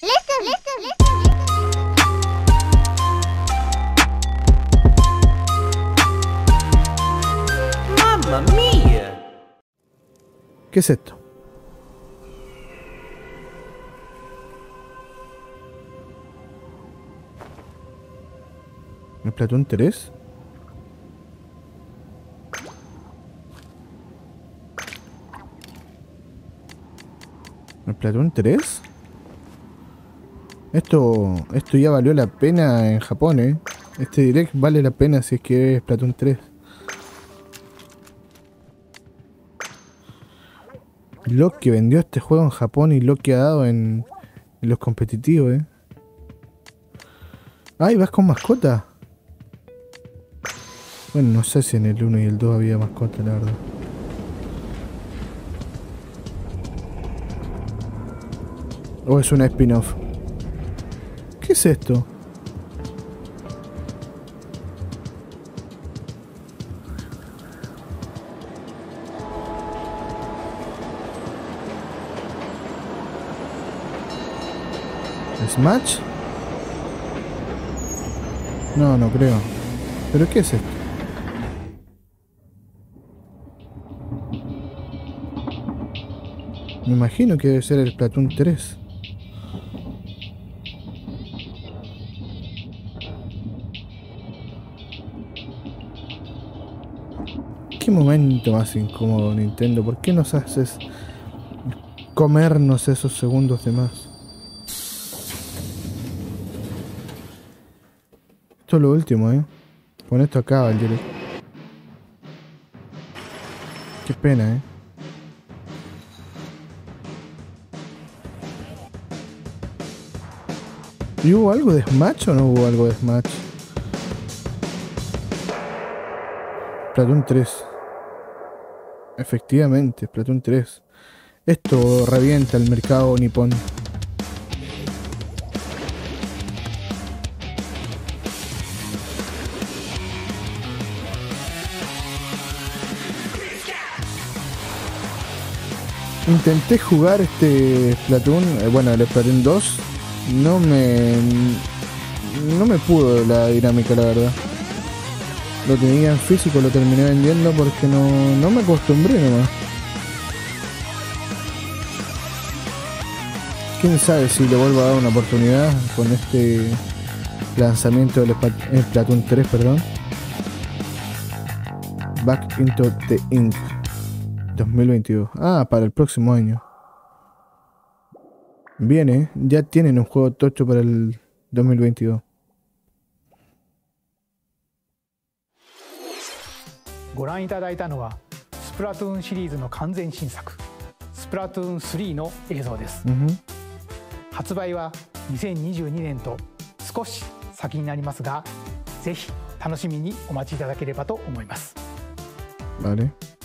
¡Mamma mía! ¿Qué es esto? ¿El Splatoon 3? ¿El Splatoon 3? Esto ya valió la pena en Japón, ¿eh? Este direct vale la pena si es que es Splatoon 3. Lo que vendió este juego en Japón y lo que ha dado en los competitivos, ¿eh? ¡Ay, vas con mascota! Bueno, no sé si en el 1 y el 2 había mascota, la verdad. ¿O es una spin-off? ¿Qué es esto? ¿Smash? No, no creo. ¿Pero qué es esto? Me imagino que debe ser el Splatoon 3. Qué momento más incómodo, Nintendo. ¿Por qué nos haces comernos esos segundos de más? Esto es lo último, ¿eh? Con esto acaba el direct. Qué pena, ¿eh? ¿Y hubo algo de Smash o no hubo algo de Smash? Splatoon 3. Efectivamente, Splatoon 3. Esto revienta el mercado nipón. Intenté jugar este Splatoon, bueno, el Splatoon 2. No me pudo la dinámica, la verdad. Lo tenía en físico, lo terminé vendiendo porque no me acostumbré nomás. Quién sabe si le vuelvo a dar una oportunidad con este lanzamiento del Splatoon 3, perdón. Back into the Ink 2022. Ah, para el próximo año. Bien, ya tienen un juego tocho para el 2022. ご覧いただいたのはスプラトゥーンシリーズの完全新作スプラトゥーン3の映像です。発売は2022年と少し先になりますが、ぜひ楽しみにお待ちいただければと思います。 Vale.